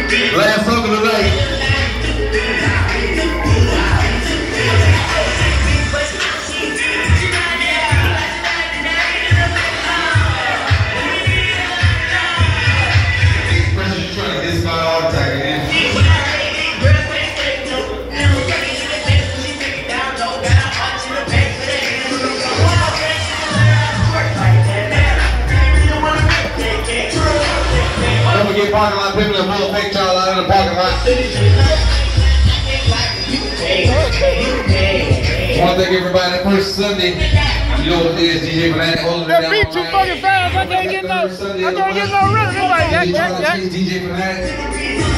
Last song of the night. Get parking lot people that will fake y'all out in the parking lot. I want to thank everybody that first Sunday. You know what it is, DJ Fanatic holding it down. That beat too fucking fast. I can't get no rhythm. Like, DJ Fanatic.